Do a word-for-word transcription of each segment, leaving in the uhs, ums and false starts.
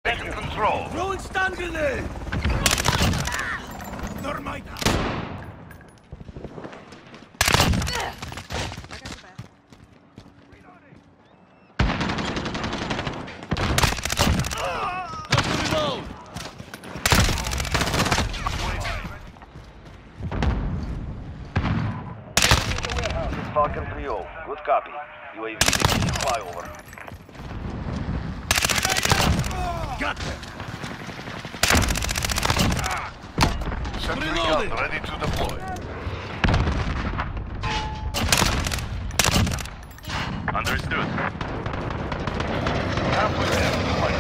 Taking control. Throwing stun grenade! Normita! Falcon three oh. Good copy. U A V beginning flyover. Got them! Sentry gun ready to deploy. Understood. Halfway there.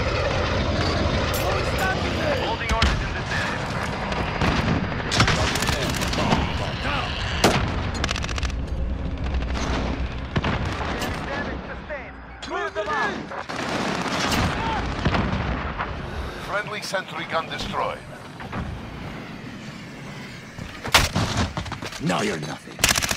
Holding orders in this area. Down! Clear them out. Friendly sentry gun destroyed. Now you're nothing.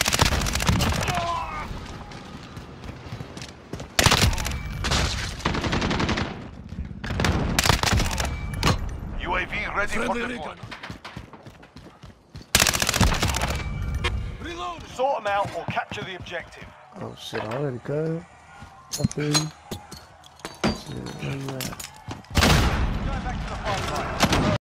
U A V ready for Friendly deployment. Reload! Sort them out or capture the objective. Oh shit, I already cut. I feel you. Shit, where you at?